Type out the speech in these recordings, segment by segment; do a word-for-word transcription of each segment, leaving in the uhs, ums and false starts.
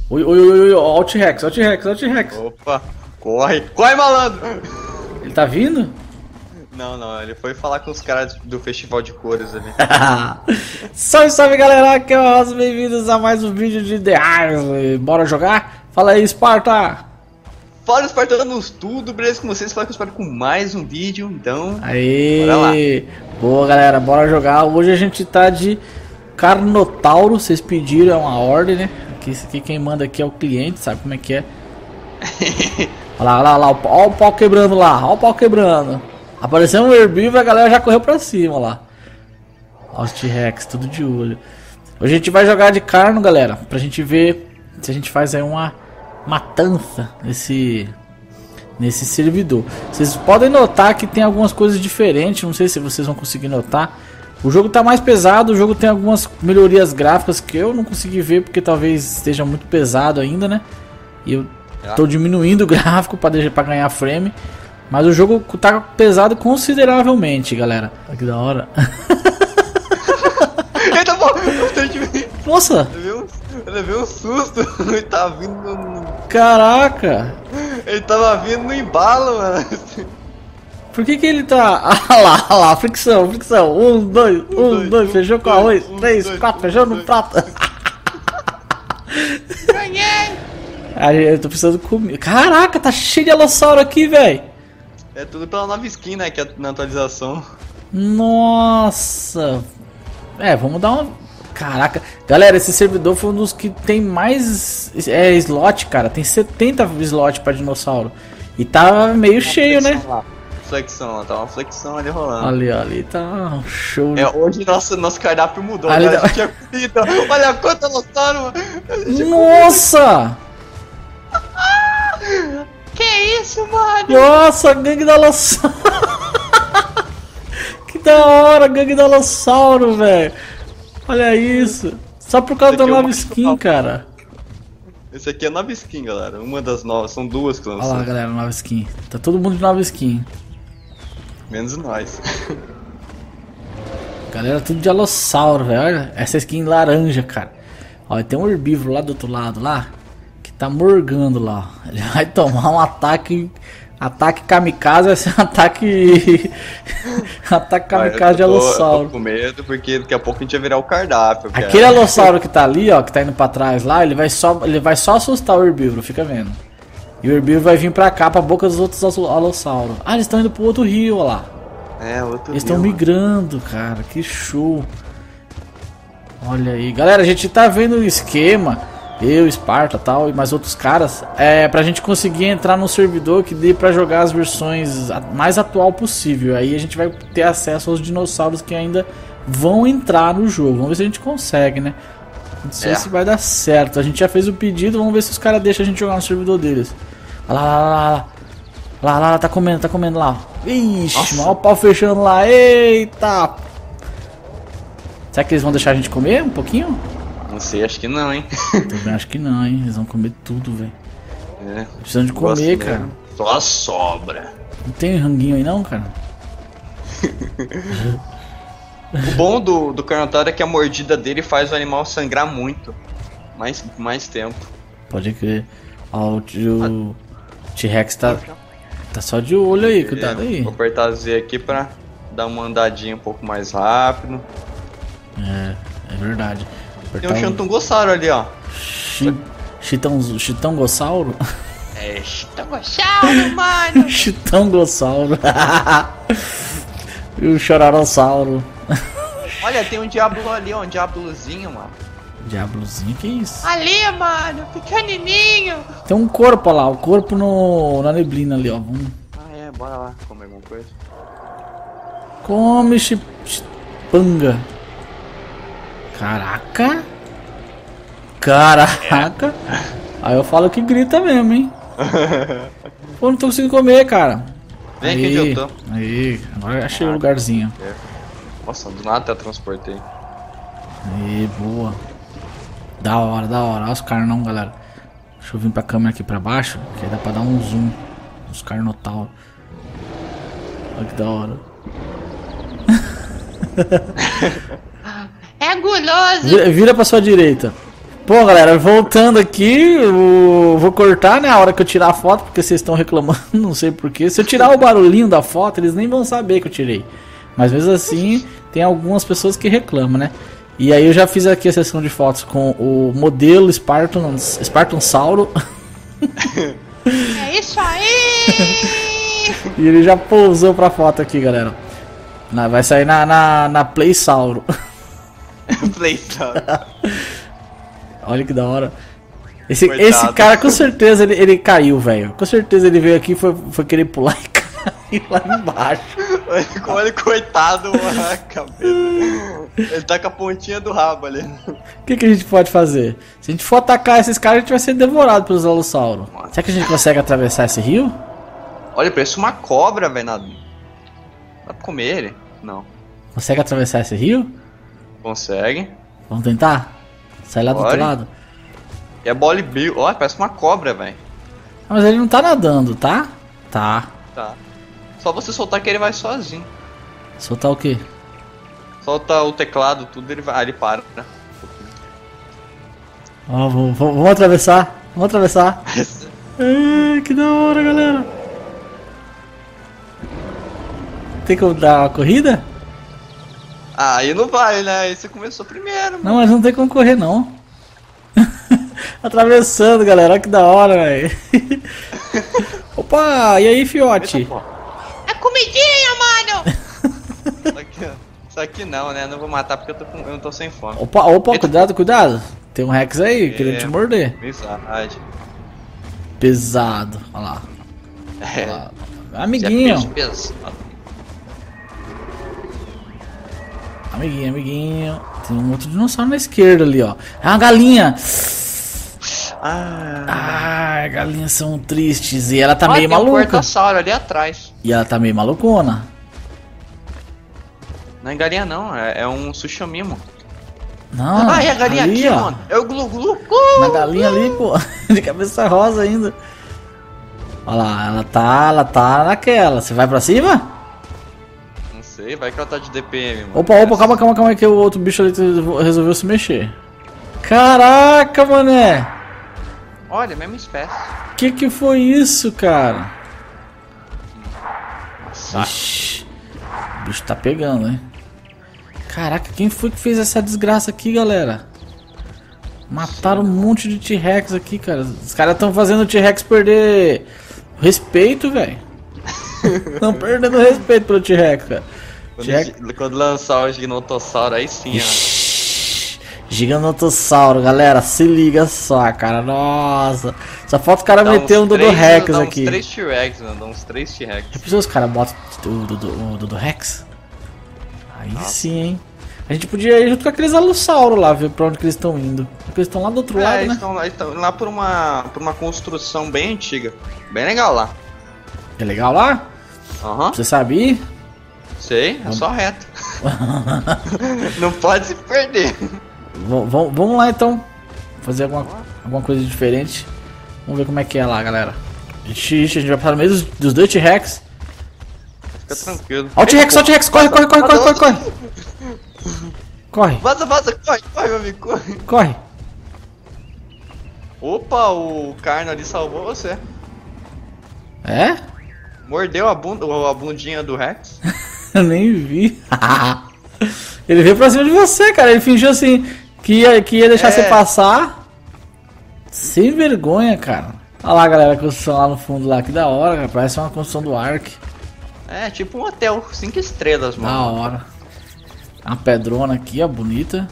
Oi, oi, oi, oi, ó o T-Rex, ó o T-Rex, ó o T-Rex. Opa, corre, corre, malandro! Ele tá vindo? Não, não, ele foi falar com os caras do festival de cores ali. Salve, salve galera, aqui é o Rosa, bem-vindos a mais um vídeo de The Arms. Bora jogar? Fala aí, Sparta! Fala, Espartanos, tudo beleza com vocês? Fala com o Sparta com mais um vídeo, então... Aê! Bora lá. Boa galera, bora jogar. Hoje a gente tá de Carnotauro, vocês pediram, é uma ordem, né? Aqui, aqui quem manda aqui é o cliente, sabe como é que é? Olha lá, olha lá, olha lá, olha o pau quebrando lá, olha o pau quebrando. Apareceu um herbívoro, a galera já correu pra cima, olha lá. Olha os T-Rex, tudo de olho. Hoje a gente vai jogar de Carno, galera, pra gente ver se a gente faz aí uma matança nesse, nesse servidor. Vocês podem notar que tem algumas coisas diferentes, não sei se vocês vão conseguir notar. O jogo tá mais pesado, o jogo tem algumas melhorias gráficas que eu não consegui ver porque talvez esteja muito pesado ainda, né? E eu tô diminuindo o gráfico para deixar para ganhar frame. Mas o jogo tá pesado consideravelmente, galera. Olha que da hora. Eita, pô! Nossa! Eu levei um susto. Ele tava vindo no... Caraca! Ele tava vindo no embalo, mano. Por que que ele tá... Ah lá, ah lá, fricção, fricção. Um, dois, um, dois, dois fechou com arroz. Três, quatro, fechou no prato. Ganhei! Aí eu tô precisando comer. Caraca, tá cheio de alossauro aqui, velho. É tudo pela nova skin, né? Que é na atualização. Nossa. É, vamos dar uma... Caraca. Galera, esse servidor foi um dos que tem mais é, slot, cara. Tem setenta slots pra dinossauro. E tá meio cheio, né? Lá. Flexão, lá, tá uma flexão ali rolando. Ali, ali tá um show. É, hoje nosso, nosso cardápio mudou, ali né? tá... A gente tinha comida. Olha quanto alossauro, mano. Nossa! Que isso, mano? Nossa, gangue da alossauro. Que da hora, gangue da alossauro, velho. Olha isso. Só por causa da nova skin, cara. Esse aqui é nova skin, galera. Uma das novas, são duas que lançou. Olha lá, galera, nova skin. Tá todo mundo de nova skin. Menos nós. Galera, tudo de alossauro, velho. Olha essa skin laranja, cara. Olha, tem um herbívoro lá do outro lado, lá, que tá morgando lá. Ele vai tomar um ataque... Ataque kamikaze, vai ser um ataque... ataque kamikaze de alossauro. Eu tô com medo porque daqui a pouco a gente vai virar o cardápio. Cara. Aquele alossauro que tá ali, ó, que tá indo pra trás lá, ele vai só, ele vai só assustar o herbívoro, fica vendo. E o herbívoro vai vir pra cá, pra boca dos outros alossauros. Ah, eles estão indo pro outro rio, ó lá. É, outro Eles estão rio. migrando, cara, que show. Olha aí. Galera, a gente tá vendo o esquema... Eu, Sparta tal, e mais outros caras, é pra gente conseguir entrar no servidor que dê pra jogar as versões mais atual possível. Aí a gente vai ter acesso aos dinossauros que ainda vão entrar no jogo. Vamos ver se a gente consegue, né? Não sei é. se vai dar certo. A gente já fez o pedido, vamos ver se os caras deixam a gente jogar no servidor deles. Olha lá, lá, lá, lá. Lá, lá, lá, tá comendo, tá comendo lá. Ixi, olha o pau fechando lá. Eita! Será que eles vão deixar a gente comer um pouquinho? Não sei, acho que não, hein? Também acho que não, hein? Eles vão comer tudo, velho. É. Precisando de comer, cara. Mesmo. Só sobra. Não tem ranguinho aí não, cara? O bom do, do Carnotauro é que a mordida dele faz o animal sangrar muito. Mais, mais tempo. Pode crer. Ó, o T-Rex tá, tá só de olho aí, cuidado aí. Vou apertar Z aqui pra dar uma andadinha um pouco mais rápido. É, é verdade. Tem um Chitangossauro ali, ó. Chitangossauro? É, Chitangossauro, mano. Chitangossauro. E o Chororossauro. Olha, tem um Diablo ali, ó. Um Diablozinho, mano. Diablozinho? Que isso? Ali, mano. Pequenininho. Tem um corpo lá. O corpo no, na neblina ali, ó. Vamos... Ah, é. Bora lá comer alguma coisa. Come chipanga. Caraca! Caraca! É. Aí eu falo que grita mesmo, hein? Pô, não tô conseguindo comer, cara. Vem aqui onde eu tô. Aí, agora achei o um lugarzinho. É. Nossa, do nada até transportei. Aí, boa. Da hora, da hora. Olha os carnão, galera. Deixa eu vir pra câmera aqui pra baixo, que aí dá pra dar um zoom. Os carnotal. Olha que da hora. É guloso. Vira, vira pra sua direita. Bom, galera, voltando aqui, eu vou cortar, né, a hora que eu tirar a foto, porque vocês estão reclamando, não sei porquê. Se eu tirar o barulhinho da foto, eles nem vão saber que eu tirei. Mas mesmo assim, tem algumas pessoas que reclamam, né? E aí eu já fiz aqui a sessão de fotos com o modelo Spartan, Spartan Sauro. É isso aí! E ele já pousou pra foto aqui, galera. Na, vai sair na, na, na Play Sauro. Play Sauro. Olha que da hora. Esse, esse cara com certeza ele, ele caiu, velho. Com certeza ele veio aqui e foi, foi querer pular e caiu lá embaixo. Olha, coitado, a cabeça. Ele tá com a pontinha do rabo ali. O que, que a gente pode fazer? Se a gente for atacar esses caras, a gente vai ser devorado pelos alossauros. Será que a gente consegue atravessar esse rio? Olha, parece uma cobra, velho. Dá pra comer ele? Não. Consegue atravessar esse rio? Consegue. Vamos tentar? Sai lá do outro lado. E é Boli Bill. Olha, parece uma cobra, velho. Ah, mas ele não tá nadando, tá? Tá. Tá. Só você soltar que ele vai sozinho. Soltar o quê? Solta o teclado, tudo, ele vai. Ah, ele para, né? Ó, vamos, vamos, vamos atravessar. Vamos atravessar. Ai, que da hora, galera. Tem como dar uma corrida? Ah, aí não vai, né? Aí você começou primeiro, mano. Não, mas não tem como correr, não. Atravessando, galera. Olha que da hora, velho. Opa, e aí, fiote? É comidinha, mano! Isso aqui, isso aqui não, né? Não vou matar porque eu, tô com, eu não tô sem fome. Opa, opa, Eita. Cuidado, cuidado. Tem um Rex aí, é, querendo te morder. Verdade. Pesado. Olha lá. É. Olha lá. Amiguinho. Amiguinho, amiguinho. Tem um outro dinossauro na esquerda ali, ó. É uma galinha. Ah, ah galinhas são tristes. E ela tá ah, meio tem maluca. Um portassauro ali atrás. E ela tá meio malucona. Não é galinha não, é, é um Sushimimo. Não, ah, é a galinha ali, aqui, ó. mano. É o Glu Glu. Uh, Na galinha uh. ali, pô. De cabeça rosa ainda. Olha lá, ela tá, ela tá naquela. Você vai pra cima? Não sei, vai que ela tá de D P M, mano. Opa, opa, calma, calma, calma, que o outro bicho ali resolveu se mexer. Caraca, mané. Olha, mesma espécie. Que que foi isso, cara? Ah. Ixi, o bicho tá pegando, hein? Caraca, quem foi que fez essa desgraça aqui, galera? Mataram um monte de T-Rex aqui, cara. Os caras estão fazendo o T-Rex perder respeito, velho. Estão perdendo respeito pelo T-Rex, cara. Quando, quando lançar o Gigantossauro, aí sim, ó. Gigantossauro, galera, se liga só, cara. Nossa, só falta os caras meter um Dodo Rex dá aqui. Uns três T-Rex, mano, dá uns três T-Rex. Já pensou os caras botam o Dodo, Dodo Rex? Aí Nossa. Sim, hein? A gente podia ir junto com aqueles alossauros lá, ver pra onde que eles estão indo. Porque eles estão lá do outro é, lado, eles né? Estão lá, estão lá por uma, por uma construção bem antiga. Bem legal lá. É legal lá? Aham. Uhum. Você sabe? Sei, é só reto. Não pode se perder. V vamos lá então. Fazer alguma, alguma coisa diferente. Vamos ver como é que é lá, galera. Ixi, ixi, a gente vai passar no meio dos, dos dois T-Rex. Fica tranquilo. Ó o T-Rex, ó o T-Rex, corre, corre, corre, corre, corre, corre. Corre. Vaza, vaza, corre, corre, meu amigo, corre. Corre. Opa, o Carno ali salvou você. É? Mordeu a, bunda, a bundinha do Rex. Eu nem vi. Ele veio pra cima de você, cara. Ele fingiu assim que ia, que ia deixar é. você passar. Sem vergonha, cara. Olha lá, galera, a construção lá no fundo lá. Que da hora, cara. Parece uma construção do Ark. É, tipo um hotel, cinco estrelas, mano. Da hora. Uma pedrona aqui, ó, bonita.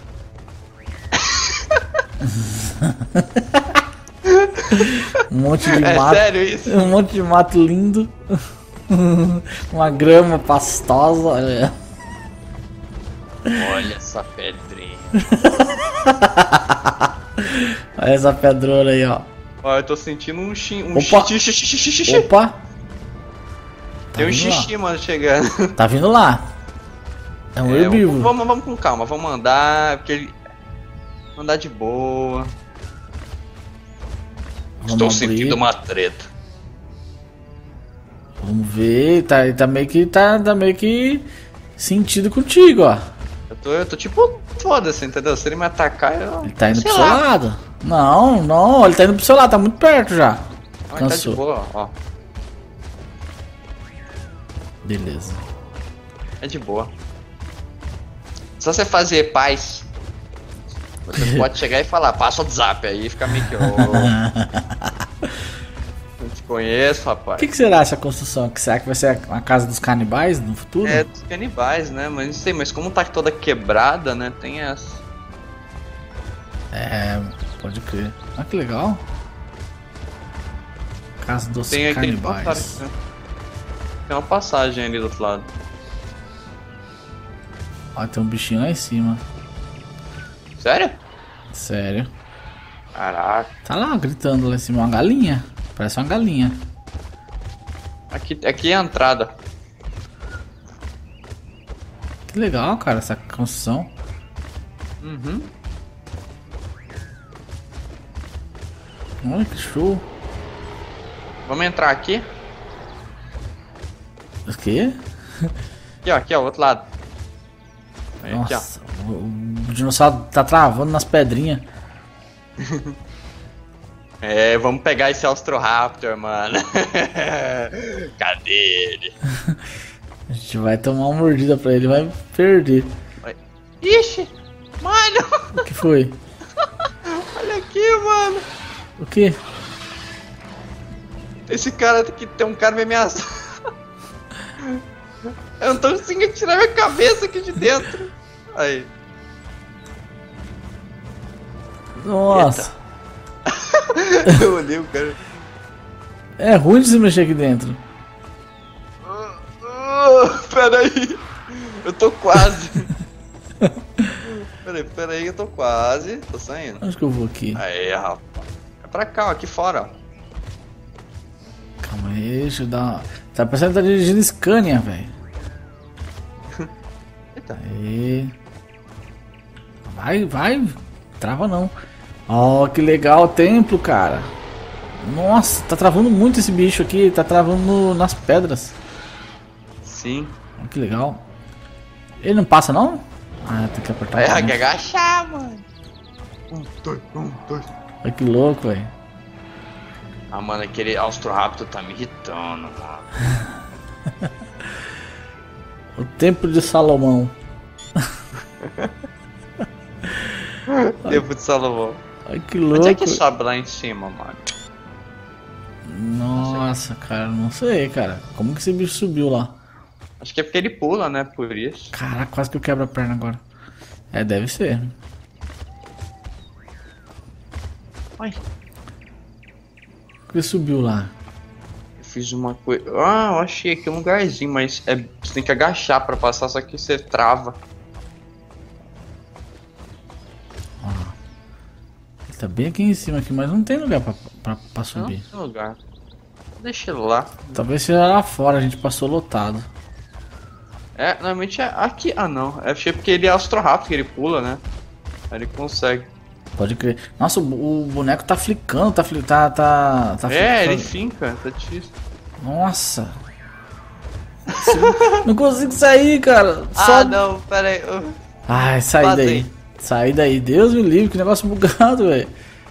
Um monte de é mato. Sério isso? Um monte de mato lindo. Uma grama pastosa, olha. Olha essa pedrinha. Olha essa pedrona aí, ó. Ó, eu tô sentindo um xixi. Um Opa! Xixi, xixi, xixi, xixi. Opa! Tá Tem um xixi, lá. Mano, chegando. Tá vindo lá. É um é, herbívoro. Vamos, vamos com calma, vamos andar, porque ele... Andar de boa. Vamos Estou abrir. Sentindo uma treta. Vamos ver, tá, tá meio que tá, tá meio que sentido contigo, ó. Eu tô, eu tô tipo, foda-se, entendeu? Se ele me atacar, eu... Ele tá indo Sei pro seu lá. lado. Não, não, ele tá indo pro seu lado, tá muito perto já. Ah, tá de Cansou. boa, ó. Beleza. É de boa. Só você fazer paz. Você pode chegar e falar, passa o WhatsApp aí, fica meio que. Oh, não te conheço, O rapaz. que, que será essa construção? Que será que vai ser a casa dos canibais no futuro? É dos canibais, né? Mas não sei, mas como tá toda quebrada, né? Tem essa. É, pode crer. Ah, que legal. Casa dos Tem aquele canibais. passagem, né? Tem uma passagem ali do outro lado. Ó, tem um bichinho lá em cima. Sério? Sério. Caraca. Tá lá gritando lá em cima, uma galinha. Parece uma galinha. Aqui, aqui é a entrada. Que legal, cara, essa construção. Uhum. Olha que show. Vamos entrar aqui. O quê? Aqui, ó, aqui, ó, outro lado. Aí, aqui, ó. Nossa, o, o dinossauro tá travando nas pedrinhas. É, vamos pegar esse Austroraptor, mano. Cadê ele? A gente vai tomar uma mordida pra ele, vai perder. Vai. Ixi! Mano! O que foi? Olha aqui, mano! O que? Esse cara aqui, tem um cara me ameaçando. Eu não tô conseguindo tirar minha cabeça aqui de dentro. Aí. Nossa. Eu olhei o cara. É ruim de se mexer aqui dentro. Oh, peraí. Eu tô quase. Peraí, peraí, eu tô quase. Tô saindo. Onde que eu vou aqui? Aí, rapaz. É pra cá, ó, aqui fora, ó. Calma aí, deixa eu dar uma... Tá parecendo que tá dirigindo Scania, velho. Eita. Aí. Vai, vai. Trava não. Ó, que legal o templo, cara. Nossa, tá travando muito esse bicho aqui. Tá travando no- nas pedras. Sim. Ó, que legal. Ele não passa, não? Ah, tem que apertar. Aí, o tem botão. que agachar, mano. Um, dois, um, dois. Olha que louco, velho. Ah, mano, aquele Austroraptor tá me irritando, mano. O templo de Salomão. Tempo de Salomão. Olha que louco. Onde é que sobe lá em cima, mano? Nossa, cara, não sei, cara. Como que esse bicho subiu lá? Acho que é porque ele pula, né? Por isso. Caraca, quase que eu quebro a perna agora. É, deve ser. Ai, Por que subiu lá? eu fiz uma coisa. Ah, eu achei aqui um lugarzinho, mas é... você tem que agachar pra passar, só que você trava. Ele tá bem aqui em cima aqui, mas não tem lugar pra, pra, pra Não subir. tem lugar. Deixa ele lá. Talvez seja lá fora, a gente passou lotado. É, normalmente é aqui. Ah, não. Eu achei porque ele é Austroraptor, que ele pula, né? Aí ele consegue. Pode crer. Nossa, o, o boneco tá flicando, tá fli- tá, tá, tá É, ele fli- finca, tá difícil. Nossa. Não consigo sair, cara. Só... Ah, não, pera aí. eu- Ai, sai Passei. daí. Sai daí. Deus me livre, que negócio bugado, velho.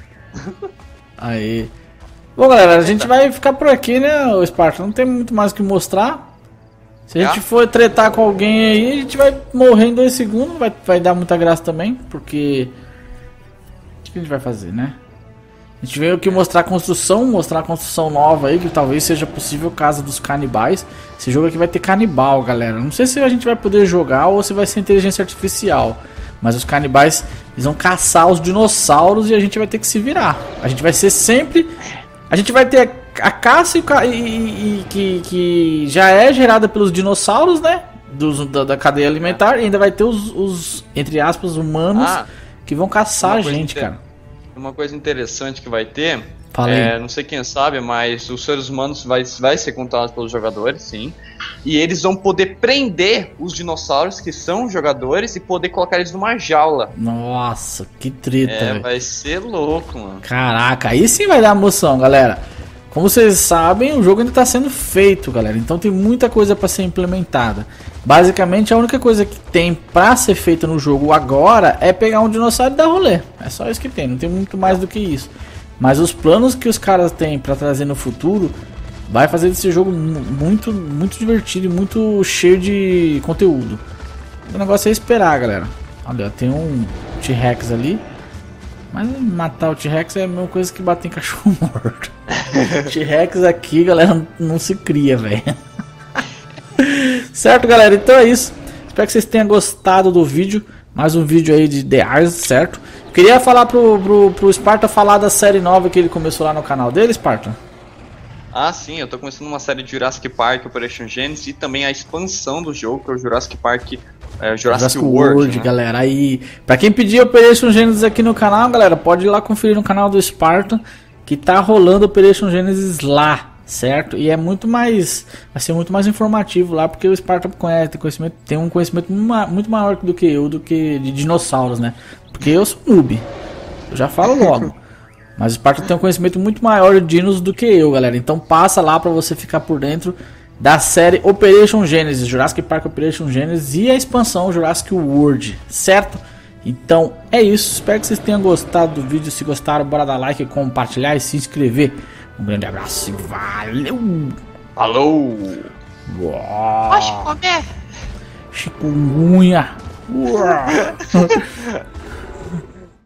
Aí. Bom, galera, a gente vai ficar por aqui, né, o Sparta? Não tem muito mais o que mostrar. Se a gente É. for tretar com alguém aí, a gente vai morrer em dois segundos. Vai, vai dar muita graça também, porque... O que a gente vai fazer, né? A gente veio aqui mostrar a construção, mostrar a construção nova aí, que talvez seja possível Casa dos Canibais. Esse jogo aqui vai ter canibal, galera. Não sei se a gente vai poder jogar ou se vai ser inteligência artificial. Mas os canibais, eles vão caçar os dinossauros e a gente vai ter que se virar. A gente vai ser sempre... A gente vai ter a caça e, o ca- e- e- e que, que já é gerada pelos dinossauros, né? Dos, da, da cadeia alimentar. E ainda vai ter os, os entre aspas, humanos Ah, que vão caçar uma a coisa gente, inte- cara. uma coisa interessante que vai ter. Fala aí. É, não sei quem sabe, mas os seres humanos vai, vai ser controlados pelos jogadores, sim. E eles vão poder prender os dinossauros que são jogadores e poder colocar eles numa jaula. Nossa, que treta, É, velho. vai ser louco, mano. Caraca, aí sim vai dar emoção, galera. Como vocês sabem, o jogo ainda está sendo feito, galera. Então tem muita coisa para ser implementada. Basicamente, a única coisa que tem para ser feita no jogo agora é pegar um dinossauro e dar rolê. É só isso que tem, não tem muito mais do que isso. Mas os planos que os caras têm para trazer no futuro vai fazer desse jogo muito, muito divertido e muito cheio de conteúdo. O negócio é esperar, galera. Olha, tem um T-Rex ali. Mas matar o T-Rex é a mesma coisa que bater em cachorro morto. T-Rex aqui, galera, não se cria, velho. Certo, galera? Então é isso. Espero que vocês tenham gostado do vídeo. Mais um vídeo aí de The Ars, certo? Queria falar pro, pro, pro Sparta falar da série nova que ele começou lá no canal dele, Sparta. Ah, sim, eu tô começando uma série de Jurassic Park Operation Genesis e também a expansão do jogo, que é o Jurassic Park é, Jurassic, Jurassic World, World né? Galera. Aí, pra quem pedir Operation Genesis aqui no canal, galera, pode ir lá conferir no canal do Sparta, que tá rolando Operation Genesis lá, certo? E é muito mais, vai ser muito mais informativo lá, porque o Sparta conhece, tem, conhecimento, tem um conhecimento muito maior do que eu, do que de dinossauros, né? Porque eu sou noob, eu já falo logo. Mas o Sparta tem um conhecimento muito maior de dinos do que eu, galera. Então passa lá pra você ficar por dentro da série Operation Genesis, Jurassic Park Operation Genesis e a expansão Jurassic World, certo? Então é isso, espero que vocês tenham gostado do vídeo. Se gostaram, bora dar like, compartilhar e se inscrever. Um grande abraço e valeu! Falou! Pode comer! Chikungunya!